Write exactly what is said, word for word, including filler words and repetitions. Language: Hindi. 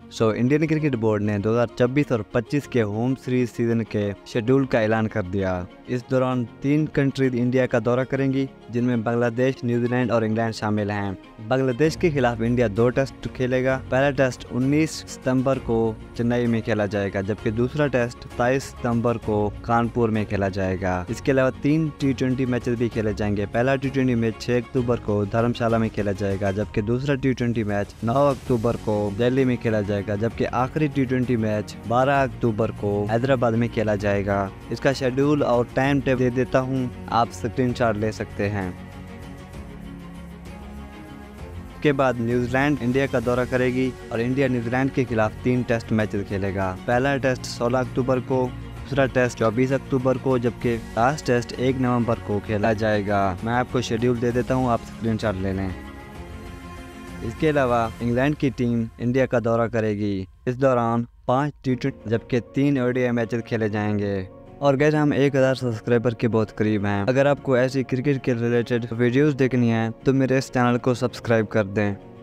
सो इंडियन क्रिकेट बोर्ड ने दो हज़ार चौबीस और पच्चीस के होम सीरीज सीजन के शेड्यूल का ऐलान कर दिया। इस दौरान तीन कंट्रीज इंडिया का दौरा करेंगी, जिनमें बांग्लादेश, न्यूजीलैंड और इंग्लैंड शामिल हैं। बांग्लादेश के खिलाफ इंडिया दो टेस्ट खेलेगा। पहला टेस्ट उन्नीस सितंबर को चेन्नई में खेला जाएगा, जबकि दूसरा टेस्ट सत्ताईस सितंबर को कानपुर में खेला जाएगा। इसके अलावा तीन टी ट्वेंटी मैचेस भी खेले जाएंगे। पहला टी ट्वेंटी मैच छह अक्टूबर को धर्मशाला में खेला जाएगा, जबकि दूसरा टी ट्वेंटी मैच नौ अक्टूबर को दिल्ली में खेला जाएगा, जबकि आखिरी टी ट्वेंटी मैच बारह अक्टूबर को हैदराबाद में खेला जाएगा। इसका शेड्यूल और टाइम टेबल दे देता हूँ, आप स्क्रीनशॉट ले सकते हैं। के बाद न्यूजीलैंड इंडिया का दौरा करेगी और इंडिया न्यूजीलैंड के खिलाफ तीन टेस्ट मैचेस खेलेगा। पहला टेस्ट सोलह अक्टूबर को, दूसरा टेस्ट चौबीस अक्टूबर को, जबकि लास्ट टेस्ट एक नवंबर को खेला जाएगा। मैं आपको शेड्यूल दे देता हूं, आप स्क्रीनशॉट ले लें। इसके अलावा इंग्लैंड की टीम इंडिया का दौरा करेगी। इस दौरान पाँच टी ट्वेंटी जबकि तीन ओडीआई मैचेस खेले जाएंगे। और गैर हम एक हज़ार सब्सक्राइबर के बहुत करीब हैं। अगर आपको ऐसी क्रिकेट के रिलेटेड वीडियोस देखनी है तो मेरे इस चैनल को सब्सक्राइब कर दें।